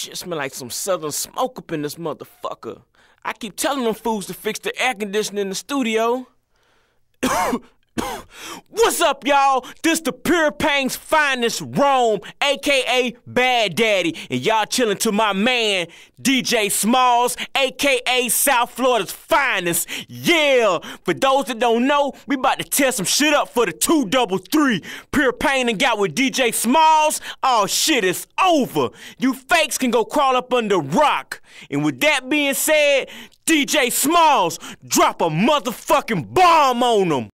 Shit smell like some southern smoke up in this motherfucker. I keep telling them fools to fix the air conditioning in the studio. What's up, y'all? This the Pure Pain's finest, Rome, a.k.a. Bad Daddy, and y'all chilling to my man, DJ Smalls, a.k.a. South Florida's finest. Yeah! For those that don't know, we about to tear some shit up for the 233. Pure Pain and got with DJ Smalls. Oh, shit, it's over. You fakes can go crawl up under rock. And with that being said, DJ Smalls, drop a motherfucking bomb on them.